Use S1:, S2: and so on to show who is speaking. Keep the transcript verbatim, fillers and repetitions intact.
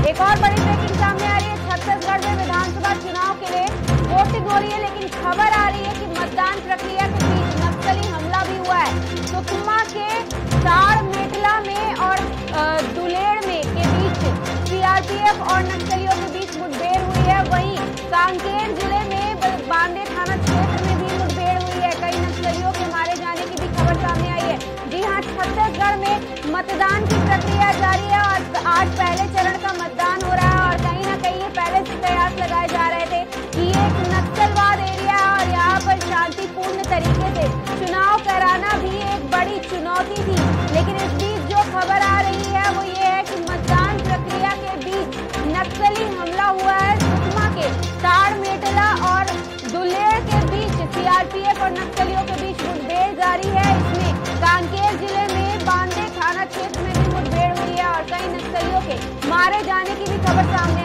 S1: एक और बड़ी ब्रेकिंग सामने आ रही है। छत्तीसगढ़ में विधानसभा चुनाव के लिए वोटिंग हो रही है, लेकिन खबर आ रही है कि मतदान प्रक्रिया के बीच नक्सली हमला भी हुआ है। सुकमा के ताड़मेटला में और दुलेड़ में के बीच सीआरपीएफ और नक्सलियों के बीच मुठभेड़ हुई है। वहीं कांकेर जिले में बांदे थाना क्षेत्र में भी मुठभेड़ हुई है। कई नक्सलियों के मारे जाने की भी खबर सामने आई है। जी हां, छत्तीसगढ़ में मतदान की प्रक्रिया जारी है और आज पहले चरण का मतदान हो रहा है। और कहीं ना कहीं पहले से कयास लगाए जा रहे थे कि ये एक नक्सलवाद एरिया है और यहाँ पर शांतिपूर्ण तरीके से चुनाव कराना भी एक बड़ी चुनौती थी। लेकिन इस बीच जो खबर आ रही है वो ये है कि मतदान प्रक्रिया के बीच नक्सली हमला हुआ है। सुकमा के ताड़मेटला और दुलेड़ के बीच सीआरपीएफ और नक्सलियों के बीच मुठभेड़ जारी है। इसमें कांकेर जिले में बांदे थाना क्षेत्र में भी मुठभेड़ हुई है और कई नक्सलियों के मारे जाने की भी खबर सामने